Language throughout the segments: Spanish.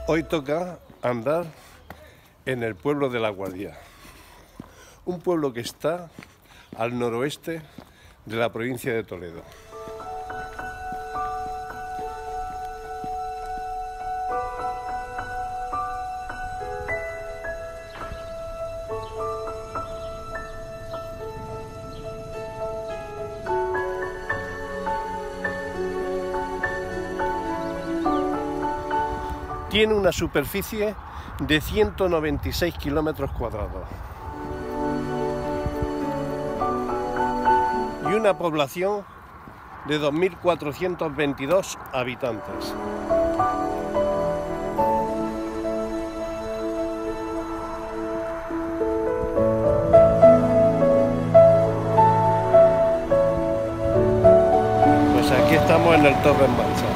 Hoy toca andar en el pueblo de La Guardia, un pueblo que está al noroeste de la provincia de Toledo. Tiene una superficie de 196 kilómetros cuadrados y una población de 2.422 habitantes. Pues aquí estamos en el Torres Mansa.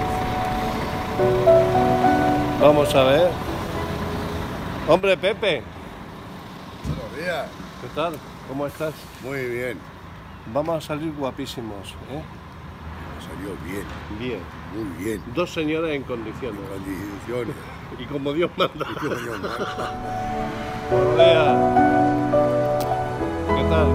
Vamos a ver. Hombre, Pepe. Buenos días. ¿Qué tal? ¿Cómo estás? Muy bien. Vamos a salir guapísimos, ¿eh? Salió bien. Bien. Muy bien. Dos señores en condiciones. Condiciones. Y como Dios manda. Buenos días. Buenos días. ¿Qué tal?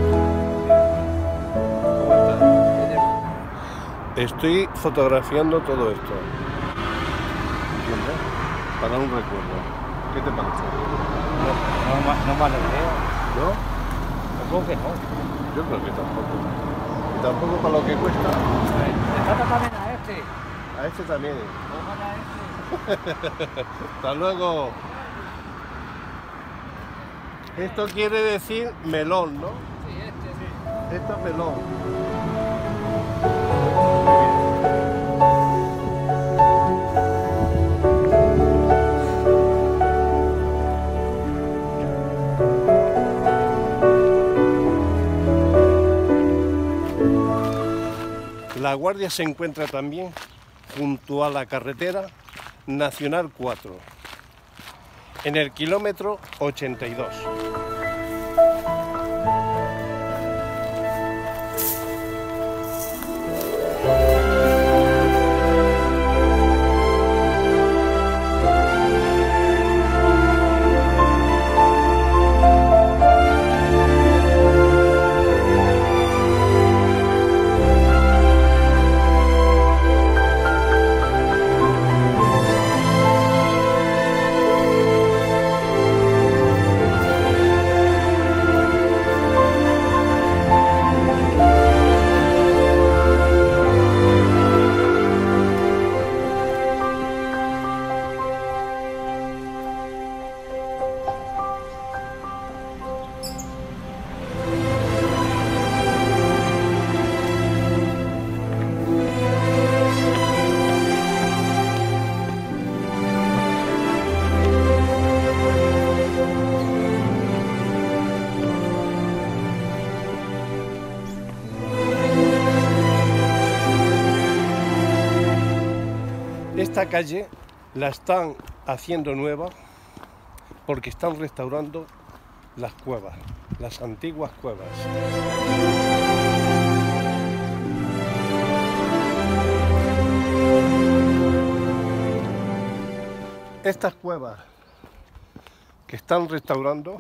¿Cómo estás? Estoy fotografiando todo esto. ¿Entiendes? Para un recuerdo. ¿Qué te parece? No vale idea. ¿No? Supongo que no. Yo creo que tampoco. Y tampoco para lo que cuesta. Le trata también a este. A este también. Pongan a este. Hasta luego. Esto quiere decir melón, ¿no? Sí, este. Esto es melón. La Guardia se encuentra también junto a la carretera Nacional 4, en el kilómetro 82. Esta calle la están haciendo nueva porque están restaurando las cuevas, las antiguas cuevas. Estas cuevas que están restaurando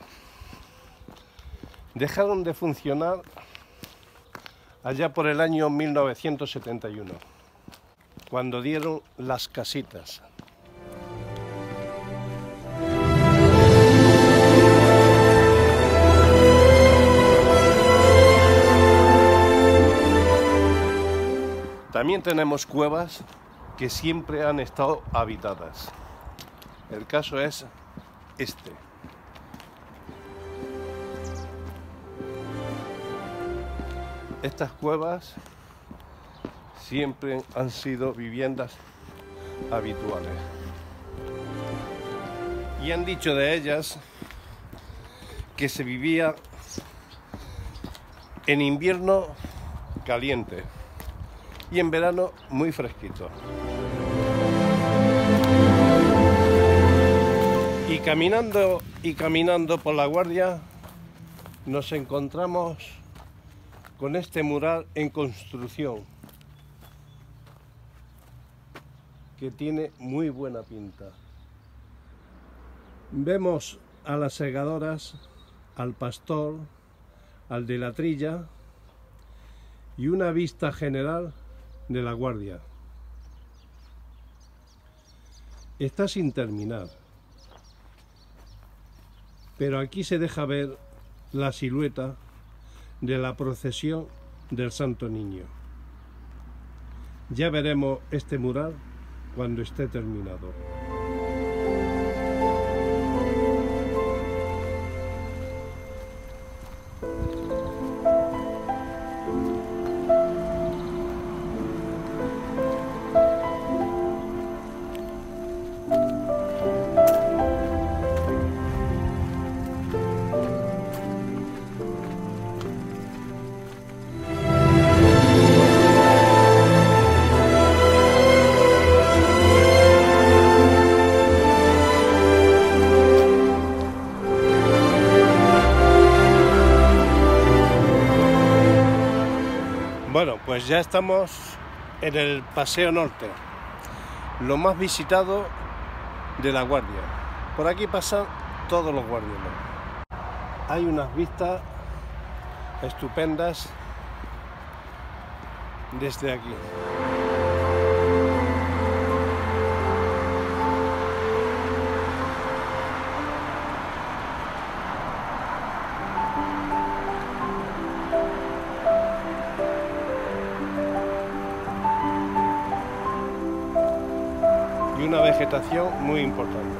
dejaron de funcionar allá por el año 1971. Cuando dieron las casitas. También tenemos cuevas que siempre han estado habitadas. El caso es este. Estas cuevas siempre han sido viviendas habituales. Y han dicho de ellas que se vivía en invierno caliente y en verano muy fresquito. Y caminando por La Guardia nos encontramos con este mural en construcción que tiene muy buena pinta. Vemos a las segadoras, al pastor, al de la trilla y una vista general de la guardia. Está sin terminar, pero aquí se deja ver la silueta de la procesión del Santo Niño. Ya veremos este mural cuando esté terminado. Bueno, pues ya estamos en el Paseo Norte, lo más visitado de La Guardia. Por aquí pasan todos los guardianes. Hay unas vistas estupendas desde aquí. Y una vegetación muy importante.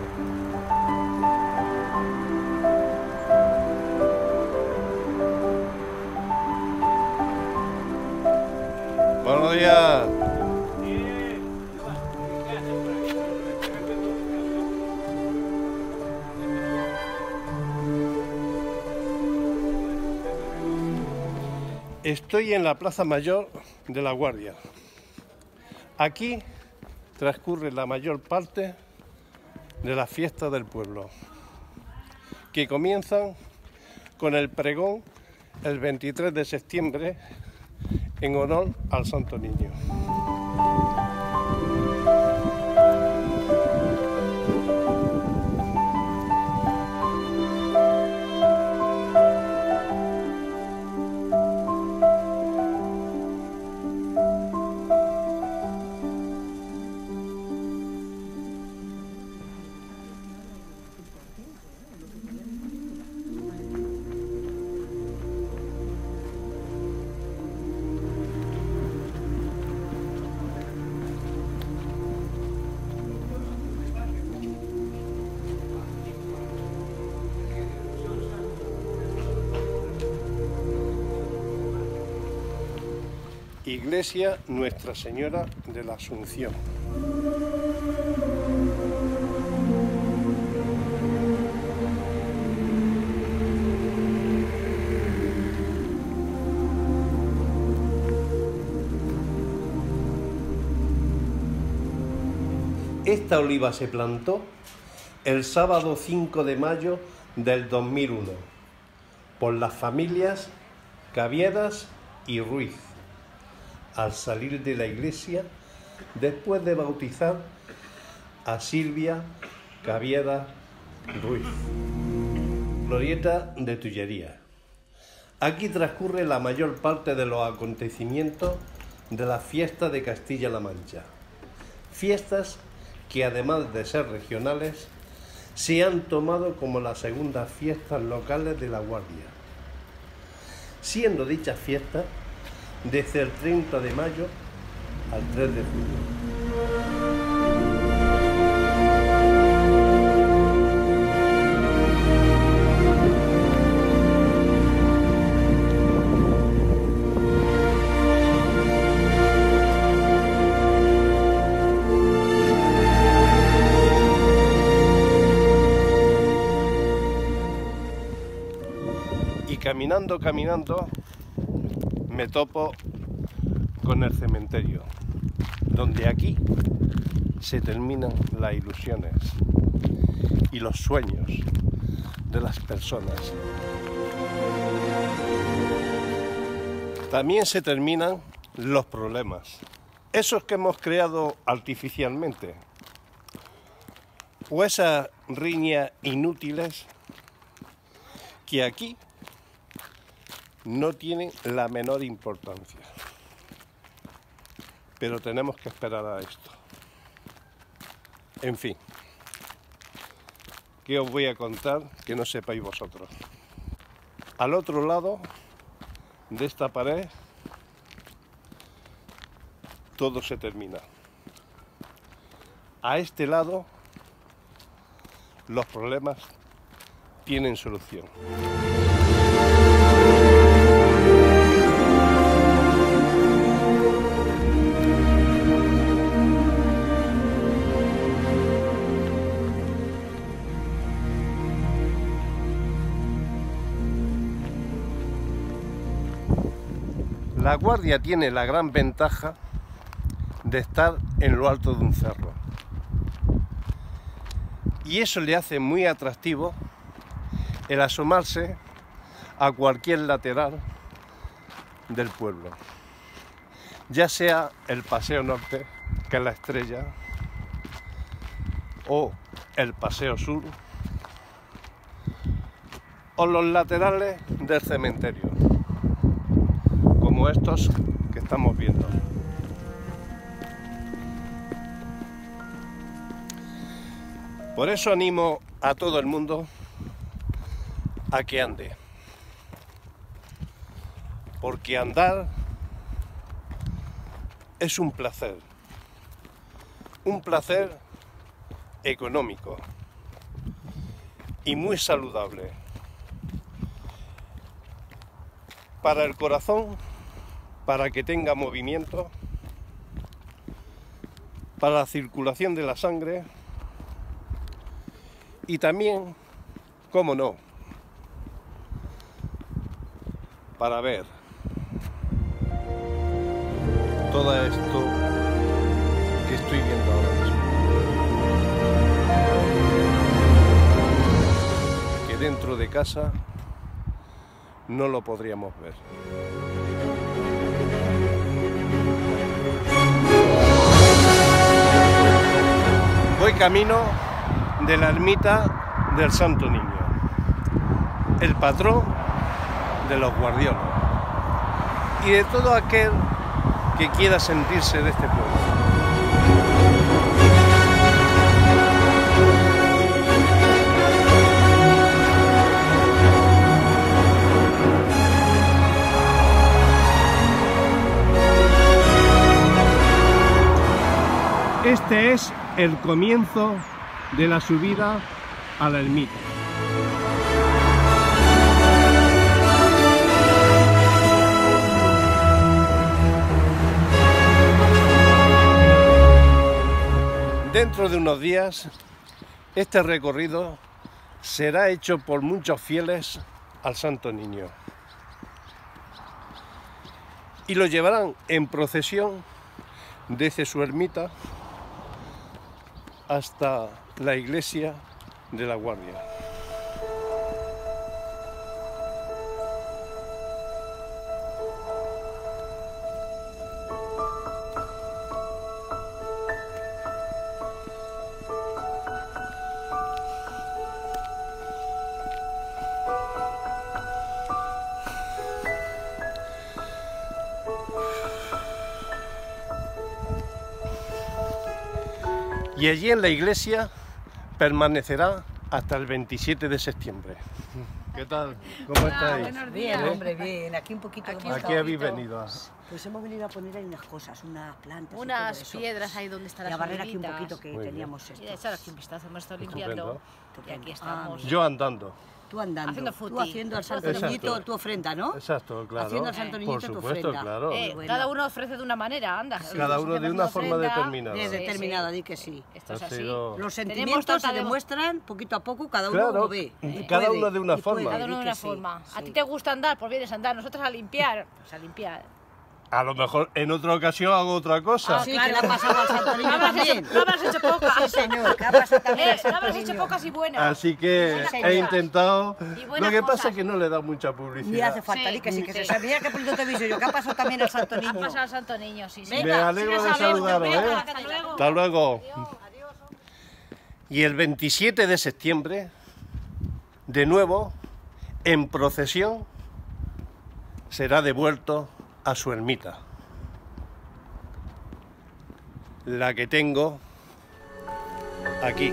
Buenos días. Estoy en la Plaza Mayor de La Guardia. Aquí transcurre la mayor parte de las fiestas del pueblo, que comienzan con el pregón el 23 de septiembre en honor al Santo Niño. Iglesia Nuestra Señora de la Asunción. Esta oliva se plantó el sábado 5 de mayo del 2001 por las familias Caviedas y Ruiz, al salir de la iglesia después de bautizar a Silvia Cavieda Ruiz. Glorieta de Tullería. Aquí transcurre la mayor parte de los acontecimientos de la fiesta de Castilla-La Mancha. Fiestas que además de ser regionales, se han tomado como las segundas fiestas locales de La Guardia, siendo dichas fiestas desde el 30 de mayo al 3 de julio. Y caminando, me topo con el cementerio, donde aquí se terminan las ilusiones y los sueños de las personas. También se terminan los problemas, esos que hemos creado artificialmente, o esas riñas inútiles que aquí no tienen la menor importancia. Pero tenemos que esperar a esto. En fin, ¿qué os voy a contar que no sepáis vosotros? Al otro lado de esta pared todo se termina. A este lado los problemas tienen solución. La Guardia tiene la gran ventaja de estar en lo alto de un cerro. Y eso le hace muy atractivo el asomarse a cualquier lateral del pueblo. Ya sea el Paseo Norte, que es la estrella, o el Paseo Sur, o los laterales del cementerio, como estos que estamos viendo. Por eso animo a todo el mundo a que ande, porque andar es un placer económico y muy saludable para el corazón, para que tenga movimiento, para la circulación de la sangre y también, cómo no, para ver todo esto que estoy viendo ahora mismo, que dentro de casa no lo podríamos ver. Voy camino de la ermita del Santo Niño, el patrón de los guardiolos y de todo aquel que quiera sentirse de este pueblo. Este es el comienzo de la subida a la ermita. Dentro de unos días, este recorrido será hecho por muchos fieles al Santo Niño y lo llevarán en procesión desde su ermita hasta la iglesia de la Guardia. Y allí en la iglesia permanecerá hasta el 27 de septiembre. ¿Qué tal? ¿Cómo estáis? Buenos días. Bien, hombre, bien. Aquí un poquito. ¿A qué habéis venido? Pues hemos venido a poner ahí unas cosas, unas plantas. Unas y todo eso. piedras ahí donde están Y a las barrer aquí un olivitas. poquito que Muy teníamos esto. Y a echar aquí un vistazo, hemos estado limpiando. Y aquí estamos. Yo andando. Tú andando, Haciendo tú footing. haciendo al Santo Exacto. Niñito tu ofrenda, ¿no? Exacto, claro. Haciendo al Santo Niñito Por tu supuesto, ofrenda. claro. Bueno. Cada uno ofrece de una manera, anda. Cada uno de Hacemos una forma ofrenda. determinada. De Sí, determinada, di que sí. Esto es Ha así. sido- Los Tenemos sentimientos se tratado- demuestran poquito a poco, cada uno Claro, lo ve. y cada puede, uno de una y forma. puede, Cada uno di de que una sí, forma. ¿A sí. ti te gusta andar? Pues vienes a andar. Nosotros a limpiar. Pues a limpiar. A lo mejor en otra ocasión hago otra cosa. Sí, que le ha pasado al Santo Niño también. No habrás hecho pocas. Sí, señor, que ha pasado también al No Santo habrás hecho Niño. pocas y buenas. Así que Buenas he cosas. intentado. Y Lo buenas que pasa cosas. es que no le da mucha Ni publicidad. hace falta, Sí, di que sí, que sí. se sabe. Mira qué bonito te he visto yo, que ha pasado también al Santo Ha Niño. pasado al Santo Niño, sí, sí. Venga, Me alegro de sigue sabiendo, saludaros, venga, ¿eh? Hasta luego. Hasta luego. Y el 27 de septiembre, de nuevo, en procesión, será devuelto a su ermita. La que tengo aquí.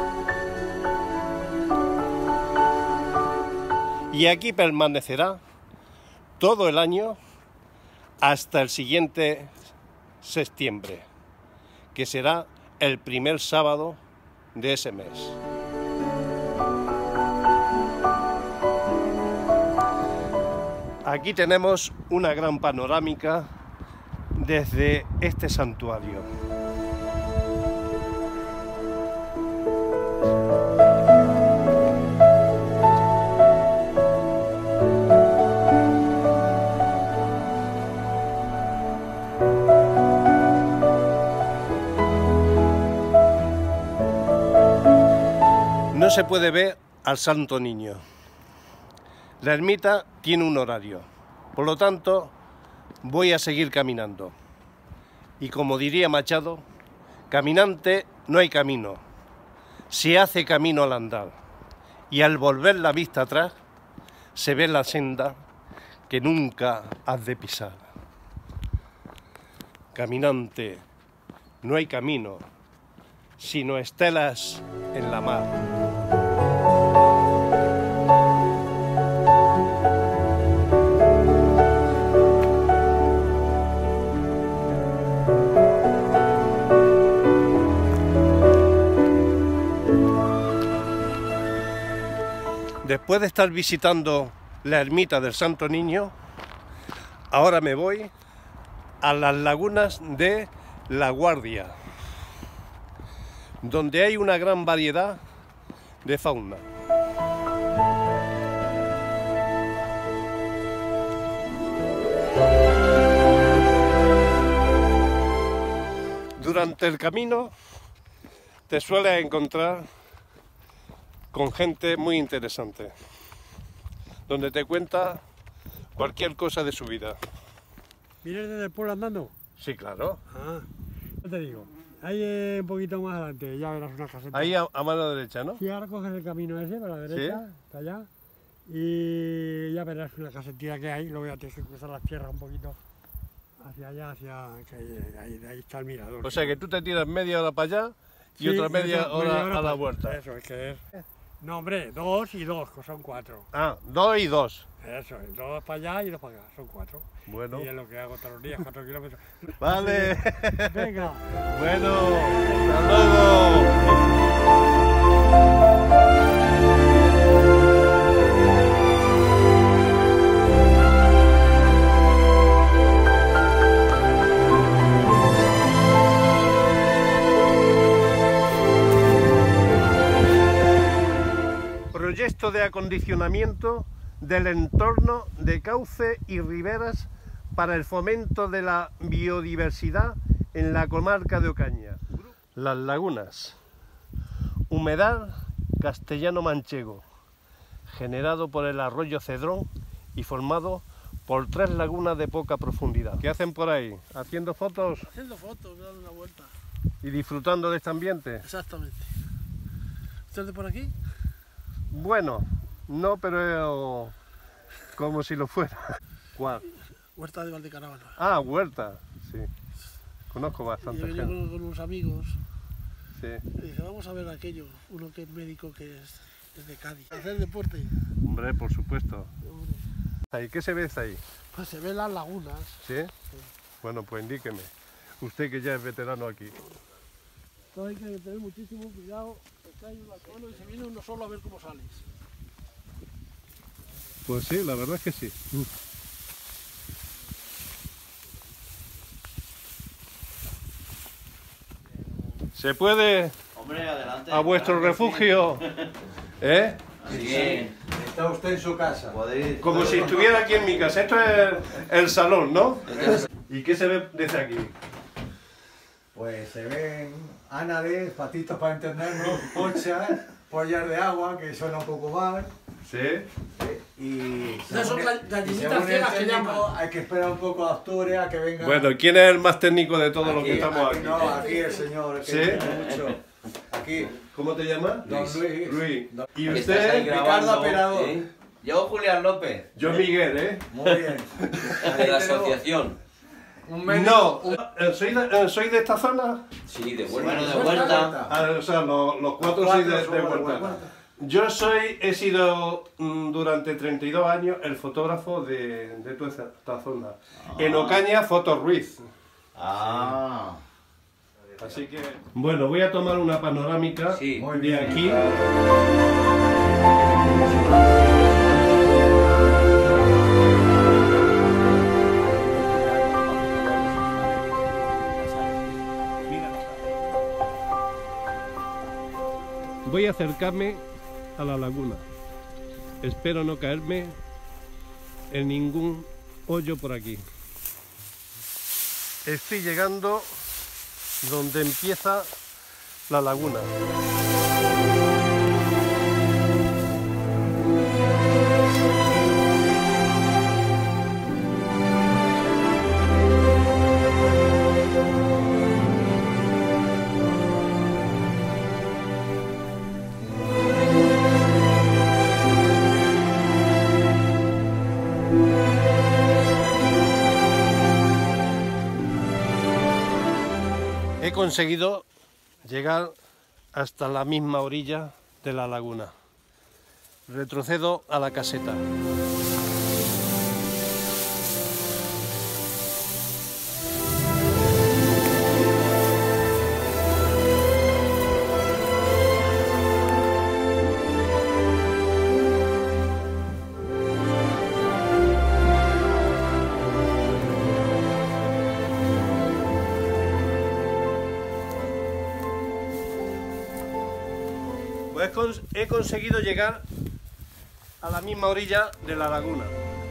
Y aquí permanecerá todo el año hasta el siguiente septiembre, que será el primer sábado de ese mes. Aquí tenemos una gran panorámica desde este santuario. No se puede ver al Santo Niño. La ermita tiene un horario, por lo tanto voy a seguir caminando. Y como diría Machado, caminante no hay camino, se hace camino al andar. Y al volver la vista atrás, se ve la senda que nunca has de pisar. Caminante, no hay camino, sino estelas en la mar. Después de estar visitando la ermita del Santo Niño, ahora me voy a las lagunas de La Guardia, donde hay una gran variedad de fauna. Durante el camino te sueles encontrar con gente muy interesante, donde te cuenta cualquier cosa de su vida. ¿Vienes desde el pueblo andando? Sí, claro. Ah, ya te digo. Ahí un poquito más adelante, ya verás una caseta. Ahí a mano derecha, ¿no? Sí, ahora coges el camino ese para la derecha, ¿Sí? hasta allá, y ya verás una casetilla que hay, luego ya tienes que cruzar las tierras un poquito hacia allá, que ahí está el mirador. O sea que tú te tiras media hora para allá y Sí, otra media hora a la para- vuelta. Eso es que es. No, hombre, 2 y 2, que son 4. Ah, 2 y 2. Eso es, 2 para allá y 2 para acá, son 4. Bueno. Y es lo que hago todos los días, 4 kilómetros. Vale. Venga. Bueno, hasta luego. Proyecto de acondicionamiento del entorno de cauce y riberas para el fomento de la biodiversidad en la comarca de Ocaña. Las lagunas. Humedal castellano-manchego, generado por el arroyo Cedrón y formado por 3 lagunas de poca profundidad. ¿Qué hacen por ahí? ¿Haciendo fotos Haciendo fotos, dando una vuelta. y disfrutando de este ambiente? Exactamente. ¿Usted es de por aquí? Bueno, no, pero como si lo fuera. ¿Cuál? Huerta de Valdecaravana. Ah, Huerta, sí. Conozco Y bastante he venido gente. con unos amigos Sí. y dije, vamos a ver aquello. Uno que es médico que es de Cádiz. Hacer deporte. Hombre, por supuesto. Hombre, ¿Ahí qué se ve ahí? pues se ven las lagunas. ¿Sí? Bueno, pues indíqueme. Usted que ya es veterano aquí. Entonces hay que tener muchísimo cuidado. Porque hay una cola y se viene uno solo a ver cómo sales. Pues sí, la verdad es que sí. ¿Se puede Hombre, adelante. a vuestro claro que refugio? ¿Eh? Sí. Bien. Está usted en su casa. Podéis. Como si estuviera aquí en mi casa. Esto es el salón, ¿no? ¿Y qué se ve desde aquí? Pues se ven ánades, patitos para entendernos, pochas, pollas de agua, que suena un poco mal. ¿Sí? Y Esas son según el gallinitas ciegas que técnico, llaman. hay que esperar un poco a Asturias, que venga. Bueno, ¿quién es el más técnico de todos los que estamos aquí? No, aquí el señor, que ¿Sí? entiende mucho. Aquí. ¿Cómo te llamas? Don Luis. Luis. ¿Y Que estás ahí usted? grabando, Ricardo Aperador. ¿eh? Yo, Julián López, Yo, Miguel, ¿eh? Muy bien. de la asociación. Un médico. No, ¿soy de esta zona? Sí, de vuelta. Bueno, de vuelta. Ah, o sea, los cuatro sois de vuelta. Yo he sido durante 32 años el fotógrafo de toda esta zona. En Ocaña, Foto Ruiz. Ah. Así que... Bueno, voy a tomar una panorámica Sí. Muy de bien. aquí. Voy a acercarme a la laguna. Espero no caerme en ningún hoyo por aquí. Estoy llegando donde empieza la laguna. He conseguido llegar hasta la misma orilla de la laguna. Retrocedo a la caseta. Pues he conseguido llegar a la misma orilla de la laguna.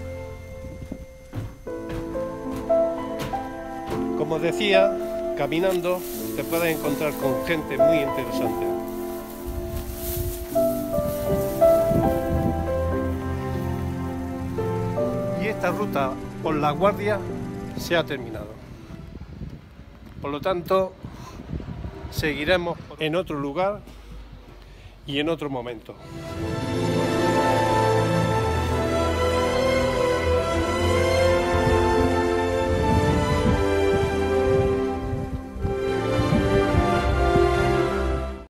Como decía, caminando te puedes encontrar con gente muy interesante. Y esta ruta por La Guardia se ha terminado. Por lo tanto, seguiremos en otro lugar y en otro momento.